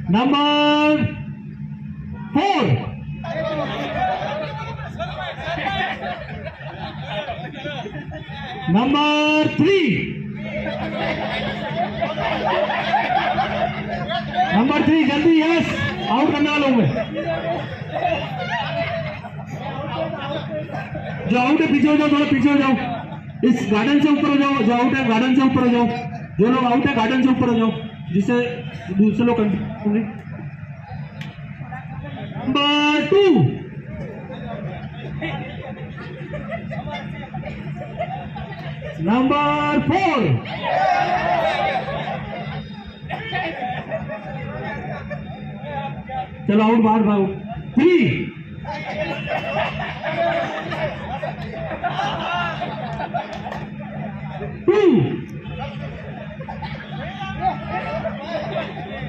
Number 4, number 3, number 3 जल्दी, yes, out करने वालों में जो आउट है पीछे हो जाओ, थोड़ा पीछे हो जाओ, इस गार्डन से ऊपर हो जाओ, जो आउट है गार्डन से ऊपर हो जाओ, जो लोग आउट है गार्डन से ऊपर हो जाओ, जिससे दूसरे लोग कंटिन्यू। नंबर 2, नंबर 4, चलो आउट, बाहर भागो। 3, 2,